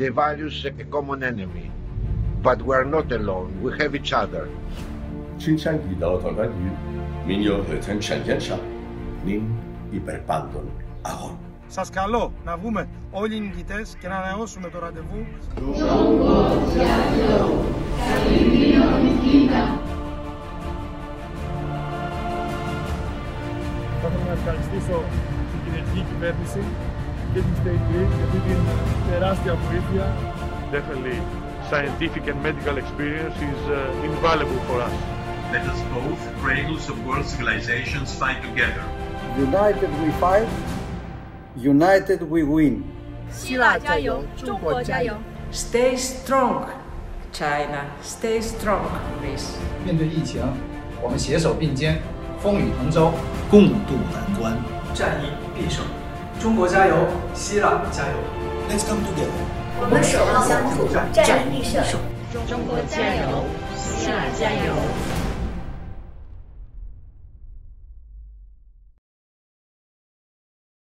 the virus a common enemy, but we are not alone. We have each other. 亲相祈祷同他與免有合成全天下，您υπερπάντων αγών. Σας καλώ να βγούμε όλοι οι νικητές και να ανανεώσουμε το ραντεβού. Θα ήθελα να ευχαριστήσω την κυριαρχική κυβέρνηση και την State Grid για αυτή την τεράστια βοήθεια. Definitely, scientific and medical experience is invaluable for us. Let us both, cradles of world civilizations, fight together. United we fight, united we win. 希腊加油，中国加油 ！Stay strong, China. Stay strong, please. 面对疫情，我们携手并肩，风雨同舟，共度难关。 战役必胜，中国加油，希腊加油 Let's come together. 我们守望相助，战役必胜。中国加油，希腊加油。